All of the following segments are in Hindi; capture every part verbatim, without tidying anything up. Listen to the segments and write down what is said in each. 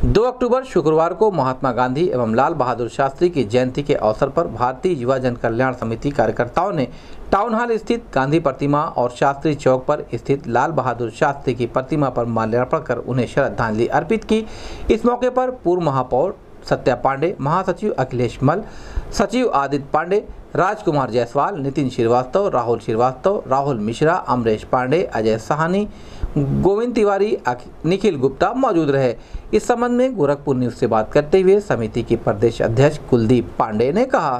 दो अक्टूबर शुक्रवार को महात्मा गांधी एवं लाल बहादुर शास्त्री की जयंती के अवसर पर भारतीय युवा जन कल्याण समिति कार्यकर्ताओं ने टाउन हॉल स्थित गांधी प्रतिमा और शास्त्री चौक पर स्थित लाल बहादुर शास्त्री की प्रतिमा पर माल्यार्पण कर उन्हें श्रद्धांजलि अर्पित की। इस मौके पर पूर्व महापौर सत्या पांडे, महासचिव अखिलेश मल, सचिव आदित्य पांडे, राजकुमार जायसवाल, नितिन श्रीवास्तव, राहुल श्रीवास्तव, राहुल मिश्रा, अमरेश पांडे, अजय साहनी, गोविंद तिवारी, निखिल गुप्ता मौजूद रहे। इस संबंध में गोरखपुर न्यूज से बात करते हुए समिति के प्रदेश अध्यक्ष कुलदीप पांडे ने कहा,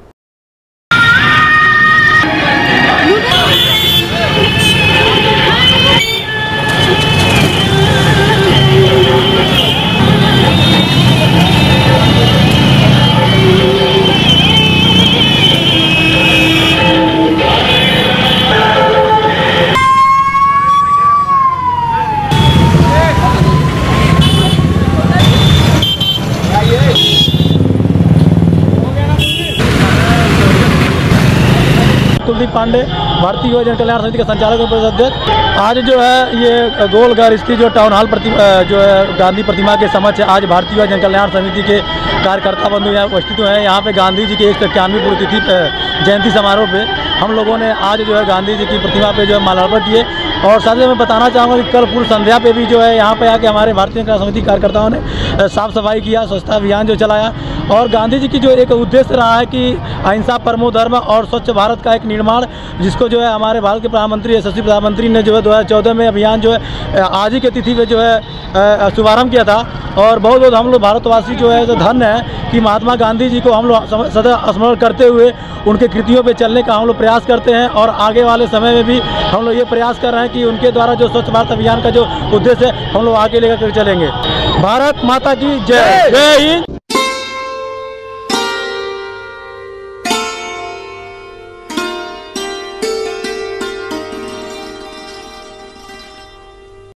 कुलदीप पांडे, भारतीय युवा जन कल्याण समिति के संचालक और अध्यक्ष। आज जो है ये गोलघर स्थित जो टाउन हॉल प्रतिमा जो है गांधी प्रतिमा के समक्ष आज भारतीय युवा जन कल्याण समिति के कार्यकर्ता बंधु यहाँ उपस्थित हुए हैं। यहाँ पे गांधी जी की एक सौ इक्यानवे पुण्यतिथि जयंती समारोह पे हम लोगों ने आज जो है गांधी जी की प्रतिमा पे जो है माल्यार्पण किए। और साथ ही मैं बताना चाहूँगा कि कल पूर्व संध्या पे भी जो है यहाँ पे आके हमारे भारतीय जनता समिति कार्यकर्ताओं ने साफ सफाई किया, स्वच्छता अभियान जो चलाया। और गांधी जी की जो एक उद्देश्य रहा है कि अहिंसा परमो धर्म और स्वच्छ भारत का एक निर्माण, जिसको जो है हमारे भारत के प्रधानमंत्री यशस्वी प्रधानमंत्री ने जो है दो हज़ार चौदह में अभियान जो है आज ही के तिथि पे जो है शुभारम्भ किया था। और बहुत बहुत हम लोग भारतवासी जो है तो धन्य है कि महात्मा गांधी जी को हम लोग सदा स्मरण करते हुए उनके कृतियों पे चलने का हम लोग प्रयास करते हैं। और आगे वाले समय में भी हम लोग ये प्रयास कर रहे हैं कि उनके द्वारा जो स्वच्छ भारत अभियान का जो उद्देश्य है हम लोग आगे लेकर चलेंगे। भारत माता की जय। जय हिंद।